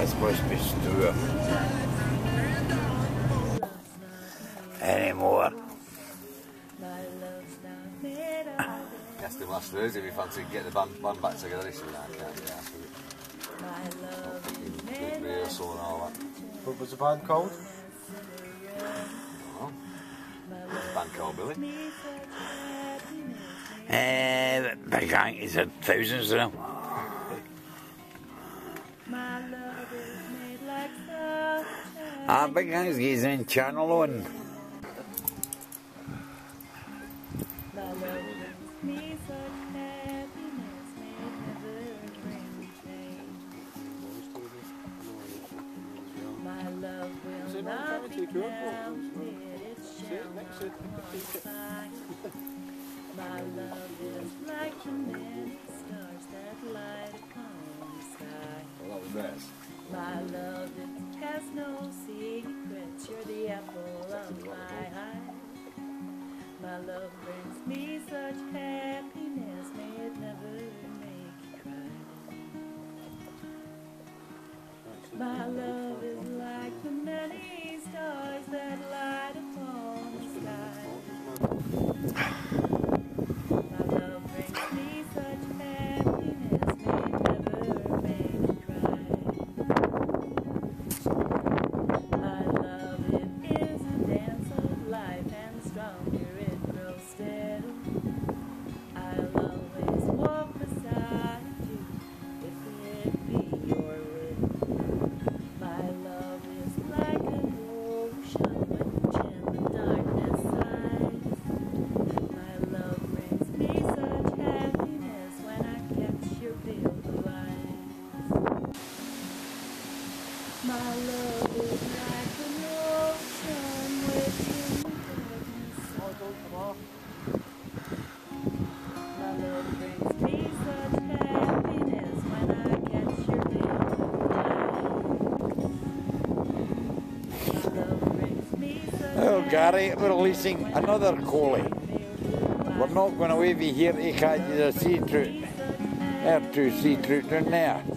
This must be Stuart. Anymore. Asked him last Thursday if he fancied getting the band back together. He said, I can't be asked with it. Rehearsal and all that. What was the band called? Oh. Band called Billy. Big Hanky's had thousands of them. Big Hanky's in Channel One. My love is like the many stars that light upon the sky. Well, that was theirs. My love, it has no secrets. You're the apple of my eye. My love brings me such happiness. May it never make you cry. My love is like the many stars that light upon the sky. My love brings me such happiness, may it never make me cry. My love, it is a dance of life, and stronger it grows steady. I'll always walk beside you, if it be your will. My love is like an ocean which in the darkness sighs. My love brings me such happiness when I catch your pale blue eyes. My love is like an ocean which in the darkness sighs. My love brings me such happiness when I catch your pale blue eyes. My love brings me such Oh, Gary, we're releasing another Coley. We're not going to wave you here to catch the sea trout. There are two sea trout down there.